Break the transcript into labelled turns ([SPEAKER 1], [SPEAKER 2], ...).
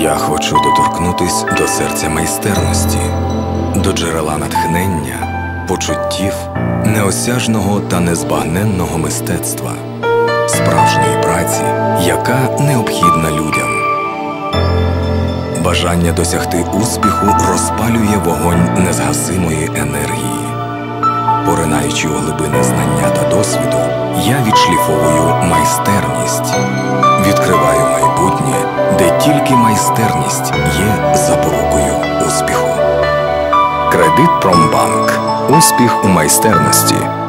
[SPEAKER 1] Я хочу доторкнутись до серця майстерності, до джерела натхнення, почуттів, неосяжного та незбагненного мистецтва, справжньої праці, яка необхідна людям. Бажання досягти успіху розпалює вогонь незгасимої енергії. Поринаючи у глибини знання та досвіду, я відшліфовую майстерність, відкриваю майбутнє, де тільки майстерність є запорукою успіху. Кредит Промбанк. Успіх у майстерності.